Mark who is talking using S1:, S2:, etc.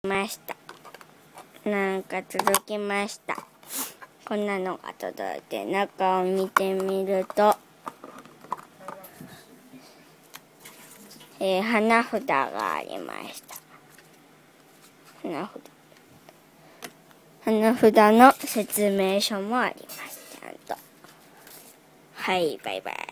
S1: ました。なんか届きました。こんなのが届いて、中を見てみると、花札がありました。花札の説明書もあります。ちゃんと。はい、バイバイ。